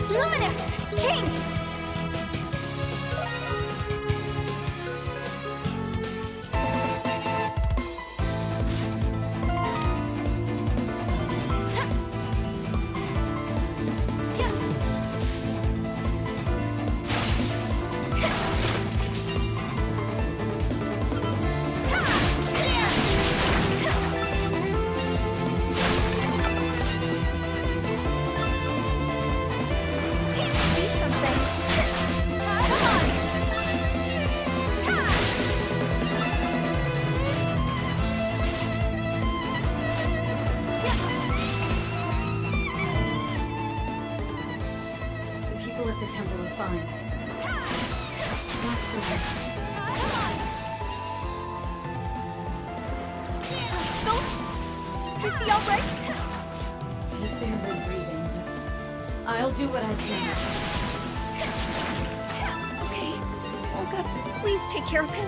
Luminous! Change! I'll do what I can. Okay. Olga, please take care of him.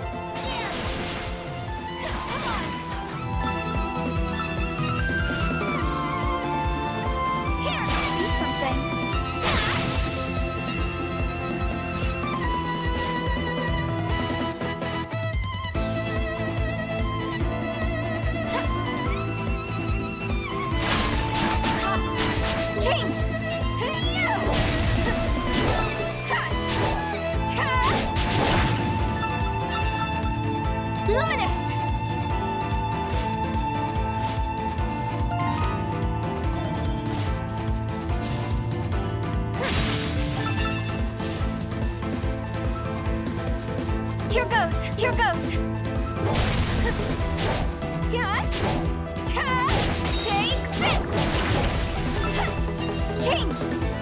Here, see something. Change! Luminous! Here goes! Here goes! Take this! Change!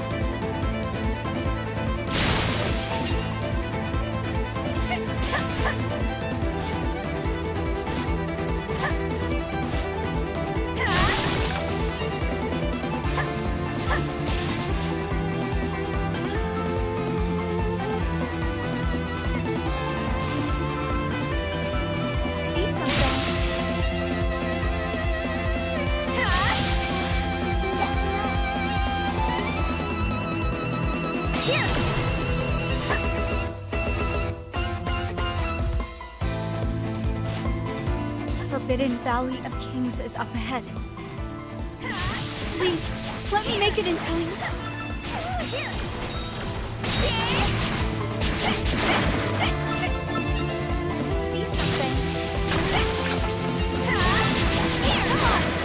Forbidden Valley of Kings is up ahead. Please, let me make it in time. See something. Here, come on.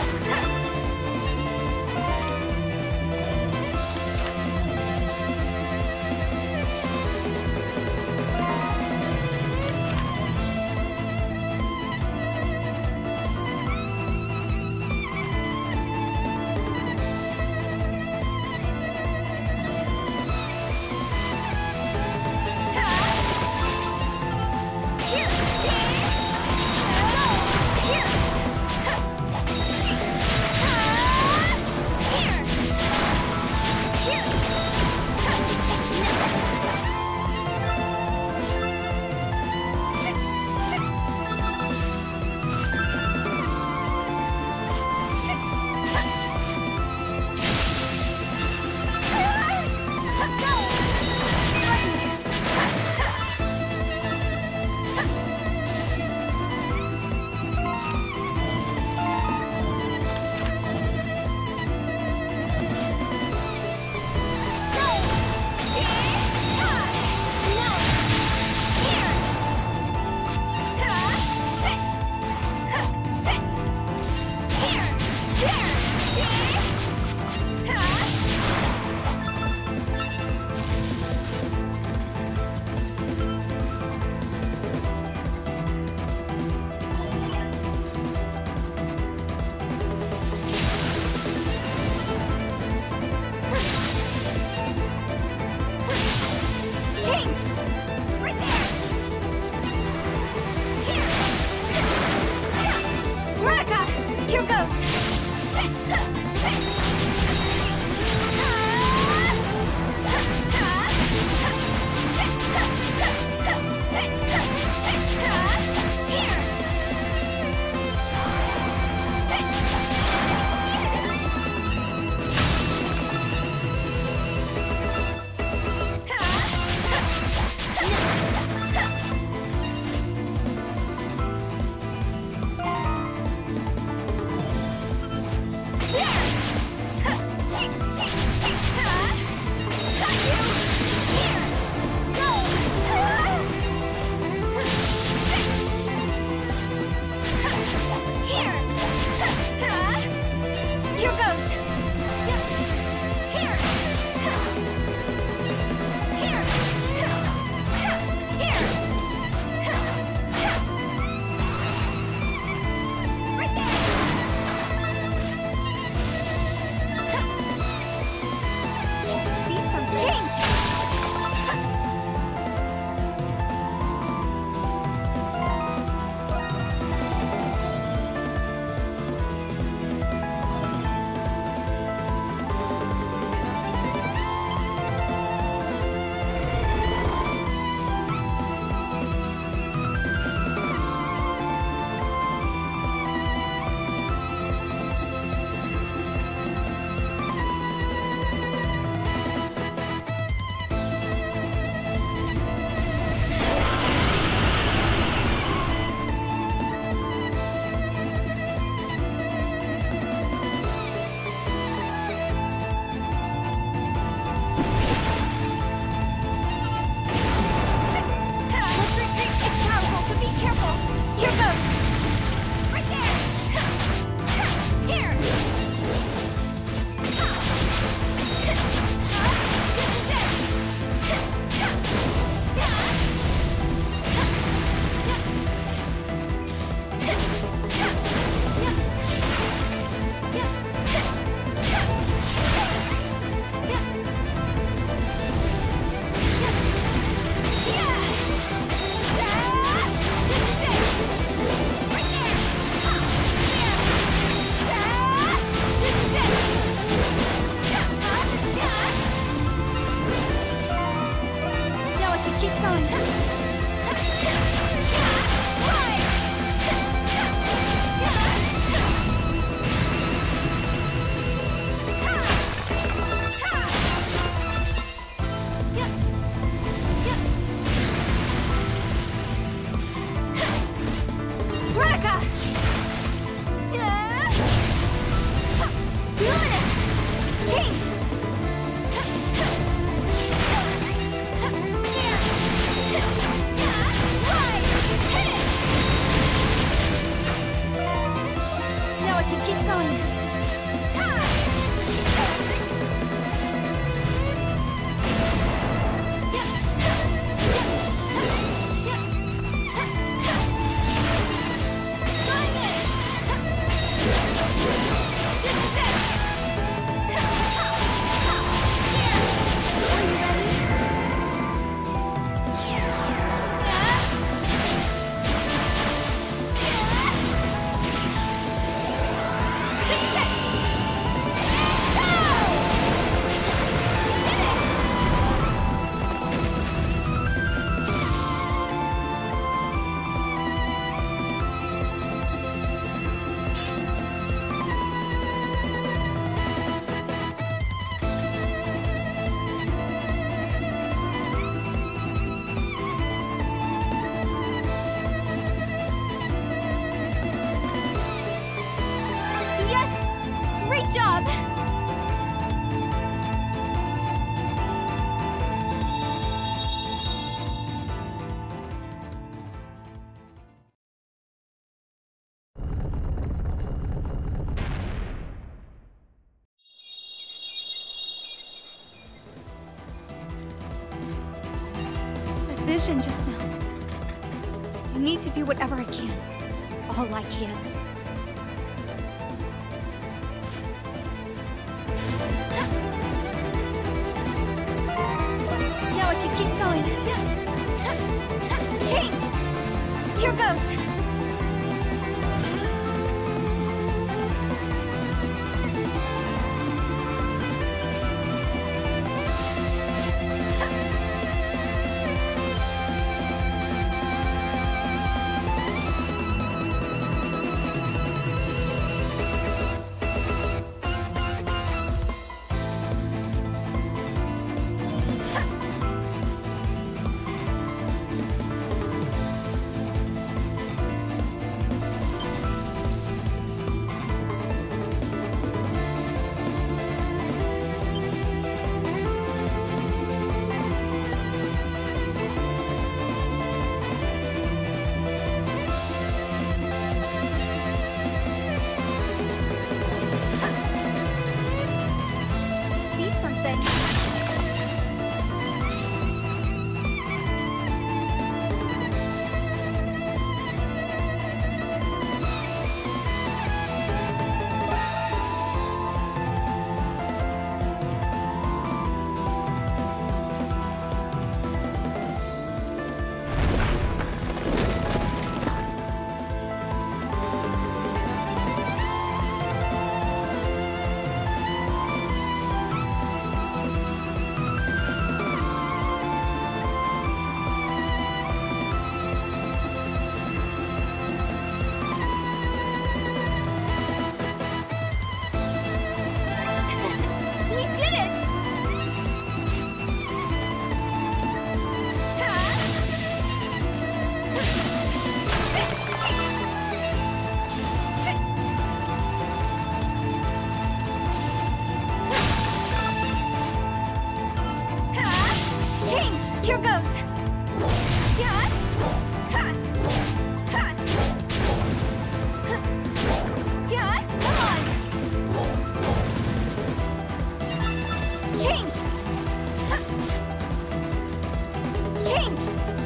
vision just now. I need to do whatever I can. All I can. Now I can keep going. Change! Here goes! Here goes! Yeah! Ha! Ha! Yeah! Come on! Change! Ha! Change!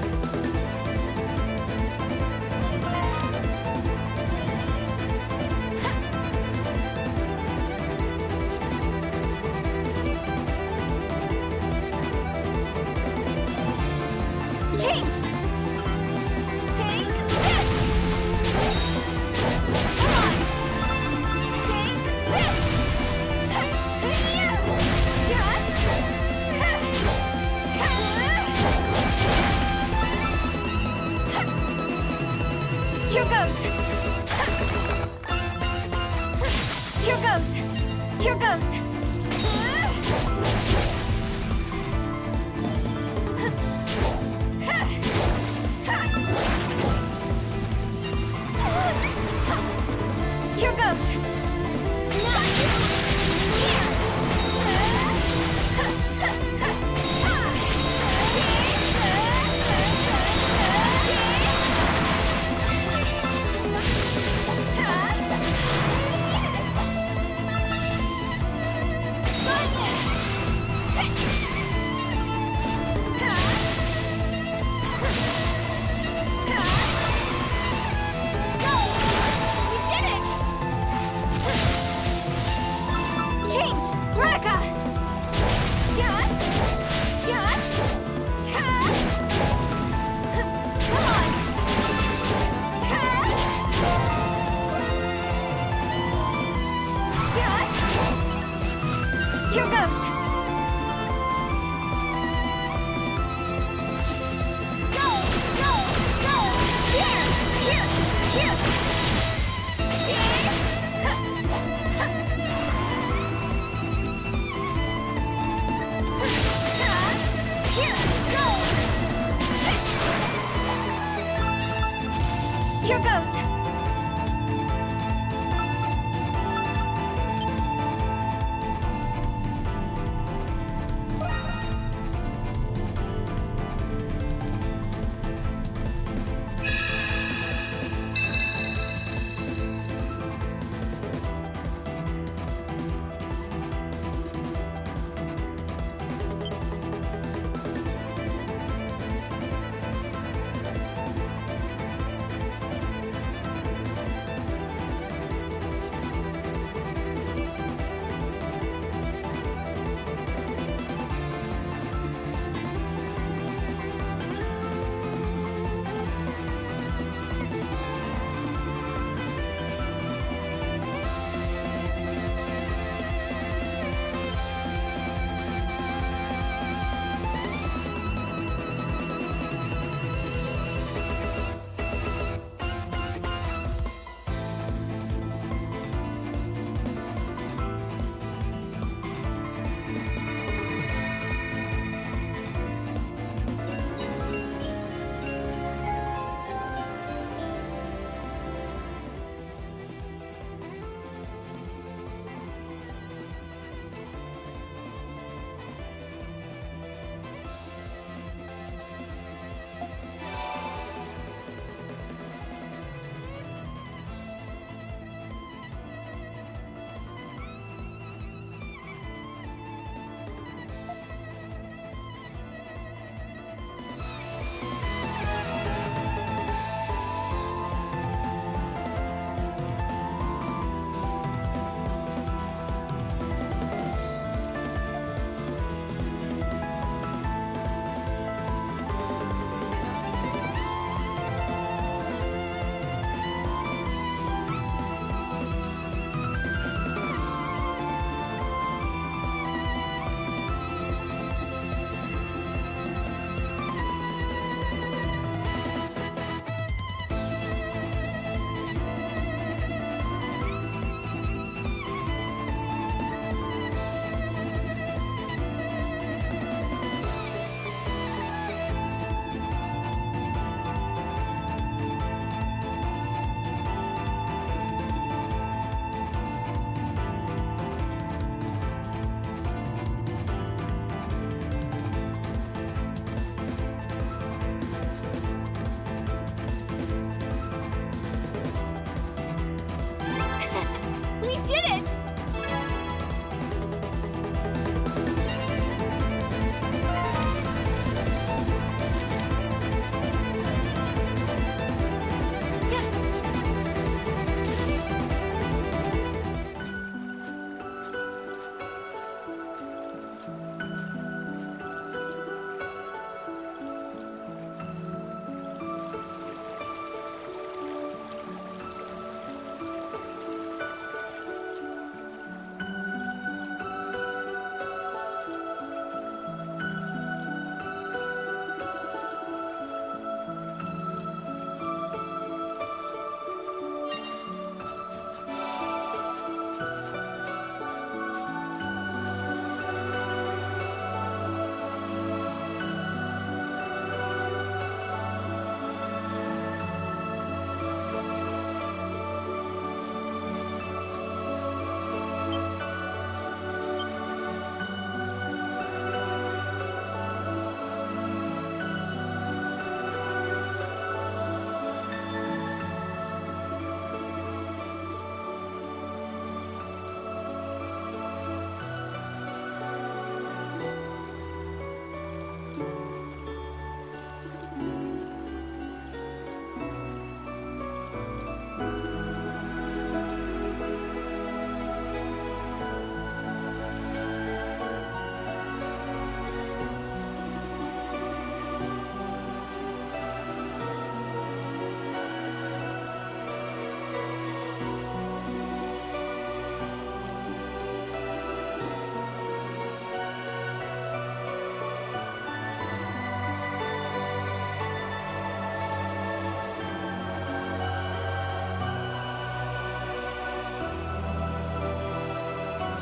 Change! Take this! Come on! Take this! Here goes! Here goes! Here goes!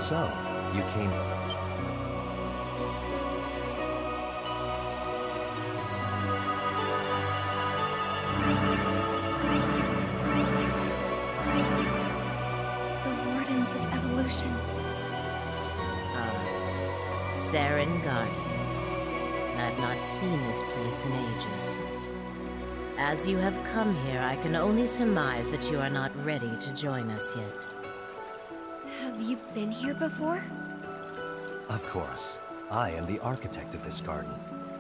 So, you came... The Wardens of Evolution. Saren Garden. I've not seen this place in ages. As you have come here, I can only surmise that you are not ready to join us yet. Have you been here before? Of course. I am the architect of this garden.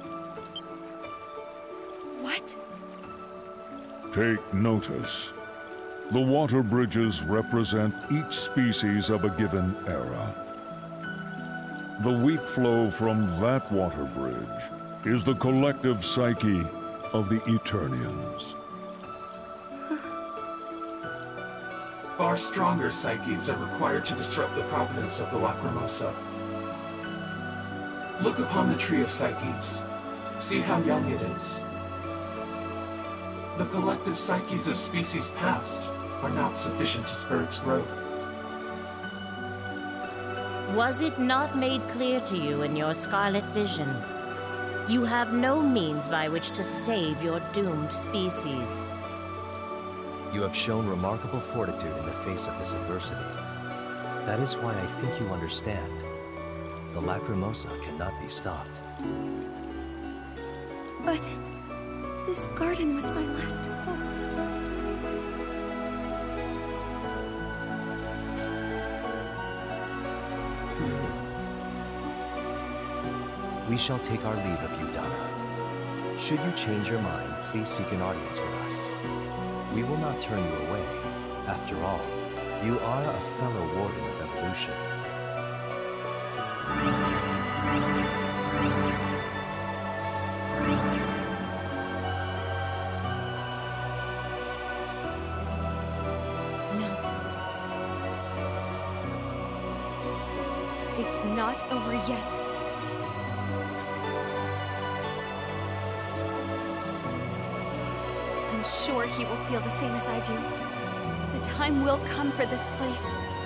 What? Take notice. The water bridges represent each species of a given era. The weak flow from that water bridge is the collective psyche of the Eternians. Far stronger psyches are required to disrupt the providence of the Lacrimosa. Look upon the tree of psyches. See how young it is. The collective psyches of species past are not sufficient to spur its growth. Was it not made clear to you in your Scarlet Vision? You have no means by which to save your doomed species. You have shown remarkable fortitude in the face of this adversity. That is why I think you understand. The Lacrimosa cannot be stopped. But this garden was my last hope. We shall take our leave of you, Donna. Should you change your mind, please seek an audience with us. We will not turn you away. After all, you are a fellow Warden of Evolution. No. It's not over yet. I'm sure he will feel the same as I do. The time will come for this place.